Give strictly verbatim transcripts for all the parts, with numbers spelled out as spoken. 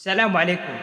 السلام عليكم.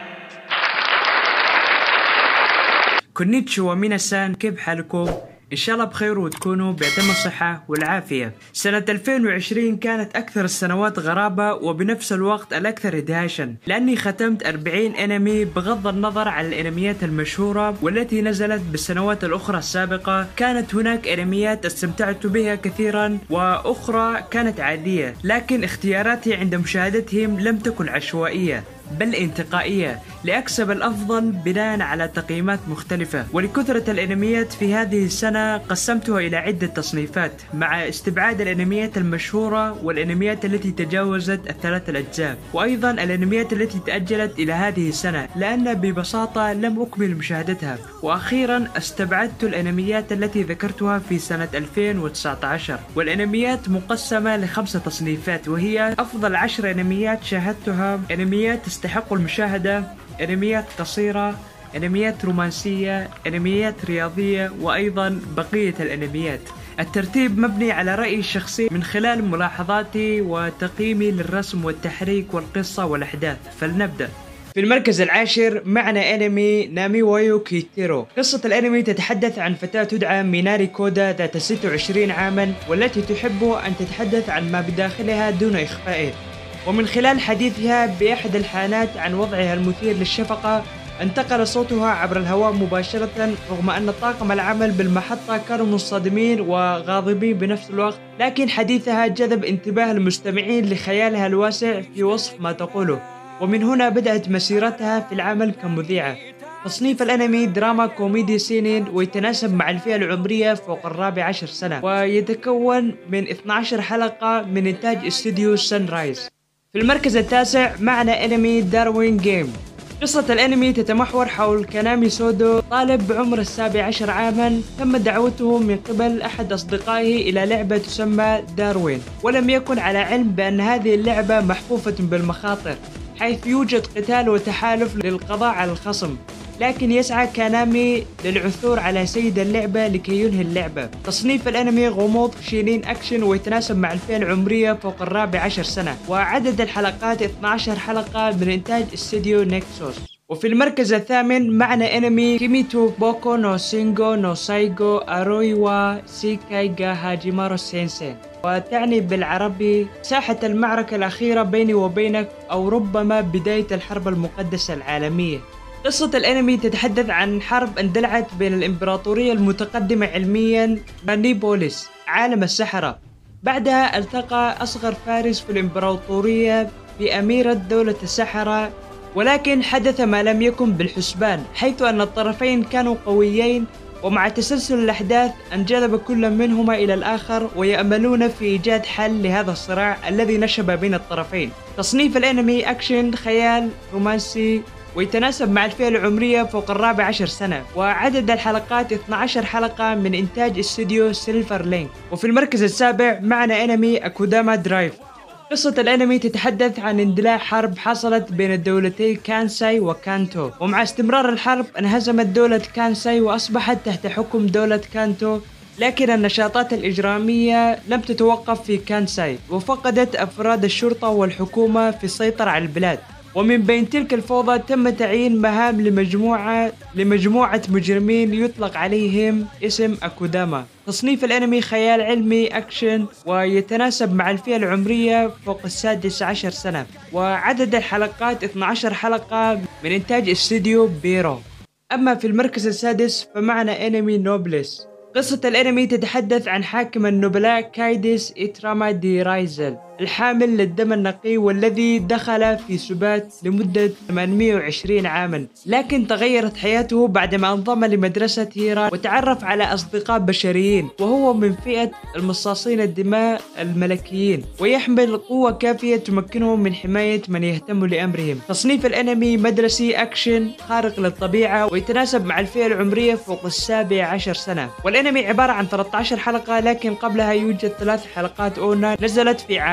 كونيتشوا مينا-سان، كيف حالكم؟ إن شاء الله بخير وتكونوا بأتم الصحة والعافية. سنة ألفين وعشرين كانت أكثر السنوات غرابة وبنفس الوقت الأكثر إدهاشا، لأني ختمت أربعين أنمي بغض النظر عن الأنميات المشهورة والتي نزلت بالسنوات الأخرى السابقة. كانت هناك أنميات استمتعت بها كثيرا وأخرى كانت عادية، لكن اختياراتي عند مشاهدتهم لم تكن عشوائية بل انتقائية لأكسب الأفضل بناء على تقييمات مختلفة. ولكثرة الأنميات في هذه السنة قسمتها إلى عدة تصنيفات مع استبعاد الأنميات المشهورة والأنميات التي تجاوزت الثلاث الأجزاء، وأيضا الأنميات التي تأجلت إلى هذه السنة لأن ببساطة لم أكمل مشاهدتها. وأخيرا استبعدت الأنميات التي ذكرتها في سنة ألفين وتسعة عشر، والأنميات مقسمة لخمسة تصنيفات، وهي أفضل عشر أنميات شاهدتها، أنميات تستحق المشاهدة، أنميات قصيرة، أنميات رومانسية، أنميات رياضية، وأيضا بقية الأنميات. الترتيب مبني على رأيي الشخصي من خلال ملاحظاتي وتقييمي للرسم والتحريك والقصة والأحداث. فلنبدأ. في المركز العاشر معنا أنمي نامي وايو كيتيرو. قصة الأنمي تتحدث عن فتاة تدعى ميناري كودا ذات ستة وعشرين عاما، والتي تحب أن تتحدث عن ما بداخلها دون إخفائه. ومن خلال حديثها بأحد الحانات عن وضعها المثير للشفقة انتقل صوتها عبر الهواء مباشرة، رغم أن طاقم العمل بالمحطة كانوا منصدمين وغاضبين بنفس الوقت، لكن حديثها جذب انتباه المستمعين لخيالها الواسع في وصف ما تقوله. ومن هنا بدأت مسيرتها في العمل كمذيعة. تصنيف الأنمي دراما كوميدي سينين، ويتناسب مع الفئة العمرية فوق الرابع عشر سنة، ويتكون من اثنتي عشرة حلقة من إنتاج استوديو سان رايز. في المركز التاسع معنا أنمي داروين جيم. قصة الأنمي تتمحور حول كانامي سودو، طالب بعمر السابع عشر عاما تم دعوته من قبل أحد أصدقائه إلى لعبة تسمى داروين، ولم يكن على علم بأن هذه اللعبة محفوفة بالمخاطر، حيث يوجد قتال وتحالف للقضاء على الخصم، لكن يسعى كانامي للعثور على سيد اللعبة لكي ينهي اللعبة. تصنيف الأنمي غموض شينين أكشن، ويتناسب مع الفئة العمرية فوق الرابع عشر سنة، وعدد الحلقات اثنتي عشرة حلقة من إنتاج استديو نيكسوس. وفي المركز الثامن معنا أنمي كيميتو بوكو نو سينغو نو سايغو أروي وا سيكاي غا هاجيمارو سينسين، وتعني بالعربي ساحة المعركة الأخيرة بيني وبينك، أو ربما بداية الحرب المقدسة العالمية. قصة الأنمي تتحدث عن حرب اندلعت بين الإمبراطورية المتقدمة علميا بانيبوليس عالم السحرة. بعدها التقى أصغر فارس في الإمبراطورية بأميرة دولة السحرة، ولكن حدث ما لم يكن بالحسبان، حيث أن الطرفين كانوا قويين، ومع تسلسل الأحداث انجذب كل منهما إلى الآخر، ويأملون في إيجاد حل لهذا الصراع الذي نشب بين الطرفين. تصنيف الأنمي أكشن خيال رومانسي، ويتناسب مع الفئة العمرية فوق الرابع عشر سنة، وعدد الحلقات اثنتي عشرة حلقة من إنتاج استوديو سيلفر لينك. وفي المركز السابع معنا أنمي أكوداما درايف. قصة الأنمي تتحدث عن اندلاع حرب حصلت بين الدولتي كانساي وكانتو، ومع استمرار الحرب انهزمت دولة كانساي وأصبحت تحت حكم دولة كانتو، لكن النشاطات الإجرامية لم تتوقف في كانساي، وفقدت أفراد الشرطة والحكومة في السيطرة على البلاد. ومن بين تلك الفوضى تم تعيين مهام لمجموعة لمجموعة مجرمين يطلق عليهم اسم أكوداما. تصنيف الأنمي خيال علمي أكشن، ويتناسب مع الفئة العمرية فوق السادس عشر سنة، وعدد الحلقات اثنتي عشرة حلقة من إنتاج استوديو بيرو. أما في المركز السادس فمعنا أنمي نوبلس. قصة الأنمي تتحدث عن حاكم النبلاء كايديس إتراما دي رايزل، الحامل للدم النقي، والذي دخل في سبات لمدة ثمانمئة وعشرين عاما، لكن تغيرت حياته بعدما انضم لمدرسة هيرا وتعرف على أصدقاء بشريين، وهو من فئة المصاصين الدماء الملكيين، ويحمل قوة كافية تمكنه من حماية من يهتم لأمرهم. تصنيف الأنمي مدرسي أكشن خارق للطبيعة، ويتناسب مع الفئة العمرية فوق السابع عشر سنة. والأنمي عبارة عن ثلاثة عشر حلقة، لكن قبلها يوجد ثلاث حلقات أونا نزلت في عام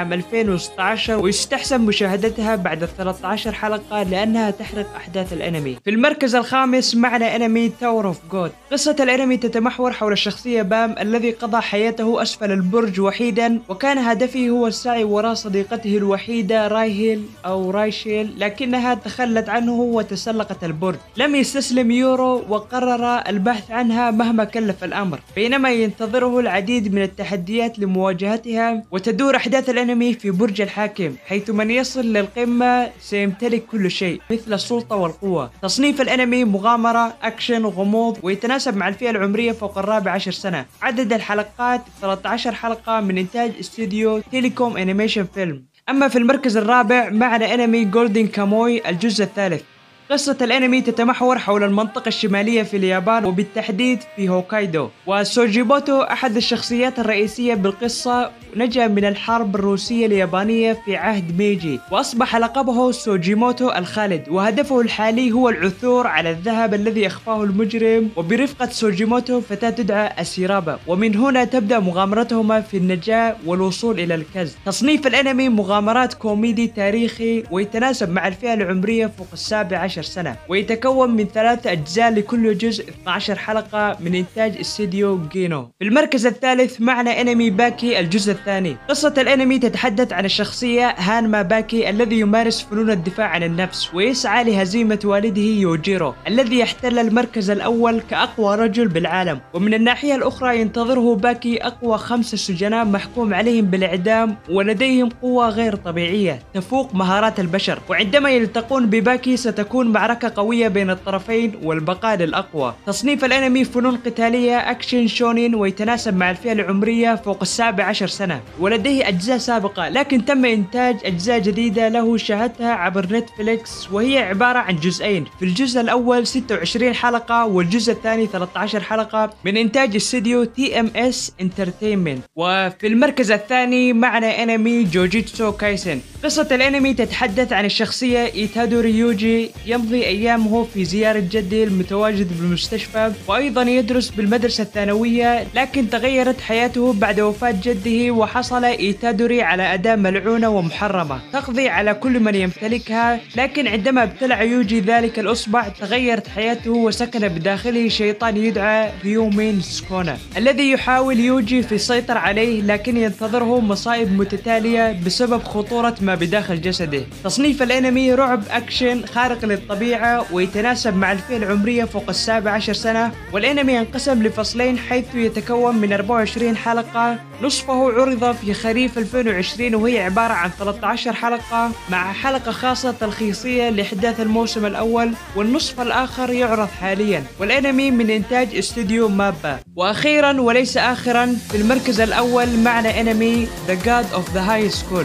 عام ألفين وستة عشر، ويستحسن مشاهدتها بعد ثلاثة عشر حلقة لأنها تحرق أحداث الأنمي. في المركز الخامس معنا أنمي تاور اوف جود. قصة الأنمي تتمحور حول الشخصية بام الذي قضى حياته أسفل البرج وحيدا، وكان هدفه هو السعي وراء صديقته الوحيدة رايهيل أو رايشيل، لكنها تخلت عنه وتسلقت البرج. لم يستسلم يورو وقرر البحث عنها مهما كلف الأمر، بينما ينتظره العديد من التحديات لمواجهتها. وتدور أحداث الأنمي في برج الحاكم، حيث من يصل للقمة سيمتلك كل شيء مثل السلطة والقوة. تصنيف الأنمي مغامرة، أكشن، غموض، ويتناسب مع الفئة العمرية فوق الرابع عشر سنة. عدد الحلقات ثلاثة عشر حلقة من إنتاج استوديو تيليكوم أنيميشن فيلم. أما في المركز الرابع معنا أنمي جولدن كاموي الجزء الثالث. قصة الأنمي تتمحور حول المنطقة الشمالية في اليابان، وبالتحديد في هوكايدو. وسوجيبوتو أحد الشخصيات الرئيسية بالقصة، نجا من الحرب الروسية اليابانية في عهد ميجي، وأصبح لقبه سوجيموتو الخالد، وهدفه الحالي هو العثور على الذهب الذي أخفاه المجرم، وبرفقة سوجيموتو فتاة تدعى أسيرابا، ومن هنا تبدأ مغامرتهما في النجاة والوصول إلى الكنز. تصنيف الأنمي مغامرات كوميدي تاريخي، ويتناسب مع الفئة العمرية فوق السابع عشر سنة، ويتكون من ثلاث أجزاء لكل جزء اثنتا عشرة حلقة من إنتاج استديو جينو. في المركز الثالث معنا أنمي باكي الجزء الثاني. قصة الأنمي تتحدث عن الشخصية هانما باكي الذي يمارس فنون الدفاع عن النفس، ويسعى لهزيمة والده يوجيرو الذي يحتل المركز الأول كأقوى رجل بالعالم. ومن الناحية الأخرى ينتظره باكي أقوى خمسة سجناء محكوم عليهم بالإعدام، ولديهم قوة غير طبيعية تفوق مهارات البشر. وعندما يلتقون بباكي ستكون معركة قوية بين الطرفين والبقاء للأقوى. تصنيف الأنمي فنون قتالية، أكشن، شونين، ويتناسب مع الفئة العمرية فوق السابع عشر سنة، ولديه أجزاء سابقة لكن تم إنتاج أجزاء جديدة له شاهدتها عبر نتفليكس، وهي عبارة عن جزئين. في الجزء الأول ستة وعشرين حلقة، والجزء الثاني ثلاثة عشر حلقة من إنتاج استديو تي ام اس انترتينمنت. وفي المركز الثاني معنا أنمي جوجيتسو كايسن. قصة الأنمي تتحدث عن الشخصية إيتادوري يوجي، يمضي أيامه في زيارة جده المتواجد بالمستشفى، وأيضا يدرس بالمدرسة الثانوية، لكن تغيرت حياته بعد وفاة جده، وحصل إيتادوري على أداة ملعونة ومحرمة تقضي على كل من يمتلكها. لكن عندما ابتلع يوجي ذلك الأصبع تغيرت حياته، وسكن بداخله شيطان يدعى ريومين سكونا الذي يحاول يوجي في السيطرة عليه، لكن ينتظره مصائب متتالية بسبب خطورة ما بداخل جسده. تصنيف الأنمي رعب، أكشن، خارق للطبيعة، ويتناسب مع الفئة العمرية فوق السابع عشر سنة. والأنمي ينقسم لفصلين حيث يتكون من أربعة وعشرين حلقة. نصفه عرض في خريف ألفين وعشرين، وهي عبارة عن ثلاثة عشر حلقة مع حلقة خاصة تلخيصية لأحداث الموسم الأول، والنصف الآخر يعرض حاليا. والأنمي من إنتاج استوديو مابا. وأخيرا وليس آخرا، في المركز الأول معنا أنمي The God of the High School.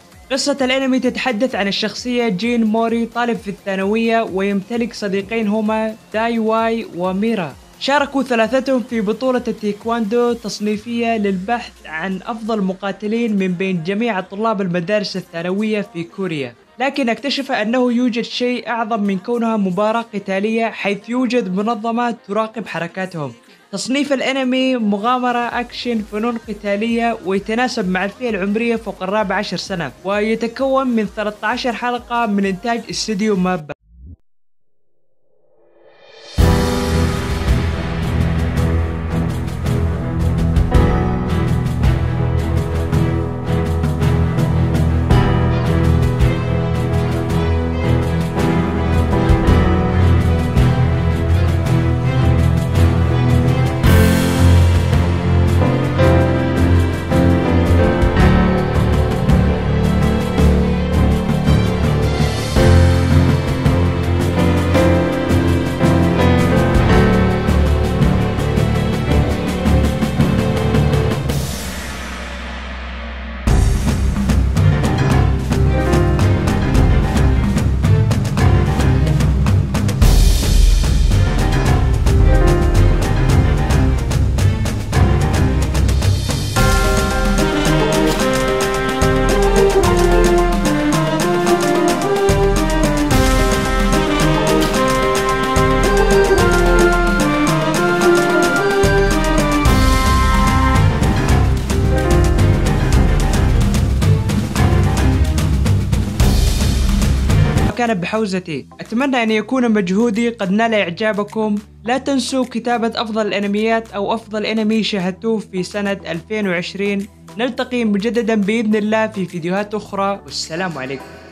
قصة الأنمي تتحدث عن الشخصية جين موري، طالب في الثانوية ويمتلك صديقين هما داي واي وميرا. شاركوا ثلاثتهم في بطولة التايكواندو تصنيفية للبحث عن أفضل مقاتلين من بين جميع طلاب المدارس الثانوية في كوريا، لكن اكتشف أنه يوجد شيء أعظم من كونها مباراة قتالية، حيث يوجد منظمة تراقب حركاتهم. تصنيف الأنمي مغامرة، أكشن، فنون قتالية، ويتناسب مع الفئة العمرية فوق الرابع عشر سنة، ويتكون من ثلاثة عشر حلقة من إنتاج استوديو مابا. كانت بحوزتي. أتمنى أن يكون مجهودي قد نال إعجابكم. لا تنسوا كتابة أفضل الأنميات أو أفضل أنمي شاهدتوه في سنة ألفين وعشرين. نلتقي مجددا بإذن الله في فيديوهات أخرى، والسلام عليكم.